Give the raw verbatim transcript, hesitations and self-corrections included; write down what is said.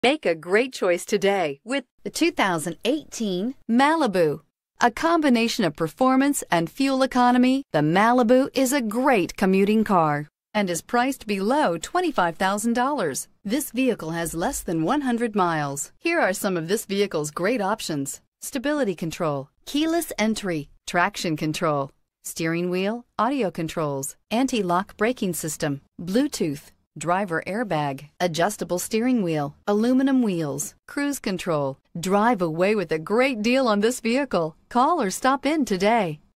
Make a great choice today with the two thousand eighteen Malibu. A combination of performance and fuel economy, the Malibu is a great commuting car and is priced below twenty-five thousand dollars. This vehicle has less than one hundred miles. Here are some of this vehicle's great options: stability control, keyless entry, traction control, steering wheel audio controls, anti-lock braking system, Bluetooth, driver airbag, adjustable steering wheel, aluminum wheels, cruise control. Drive away with a great deal on this vehicle. Call or stop in today.